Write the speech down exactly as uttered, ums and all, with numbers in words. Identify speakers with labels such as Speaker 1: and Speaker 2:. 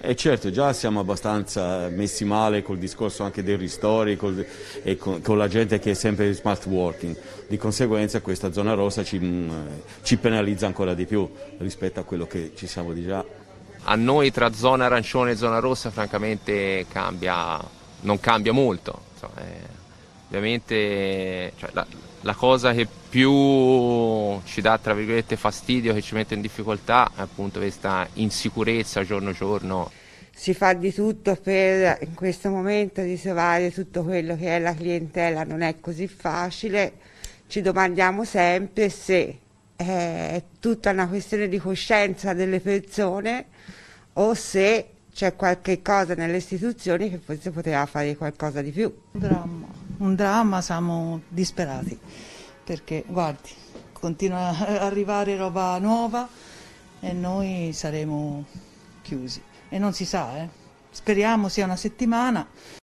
Speaker 1: E certo, già siamo abbastanza messi male col discorso anche dei ristori col, e con, con la gente che è sempre in smart working, di conseguenza questa zona rossa ci, ci penalizza ancora di più rispetto a quello che ci siamo di già.
Speaker 2: A noi tra zona arancione e zona rossa francamente cambia, non cambia molto, insomma, eh, ovviamente cioè, la, la cosa che più ci dà tra virgolette fastidio, che ci mette in difficoltà è appunto questa insicurezza giorno giorno.
Speaker 3: Si fa di tutto per in questo momento risovare tutto quello che è la clientela, non è così facile, ci domandiamo sempre se è tutta una questione di coscienza delle persone o se c'è qualche cosa nelle istituzioni che forse poteva fare qualcosa di più.
Speaker 4: Un dramma, un dramma, siamo disperati perché guardi, continua ad arrivare roba nuova e noi saremo chiusi e non si sa, eh. Speriamo sia una settimana.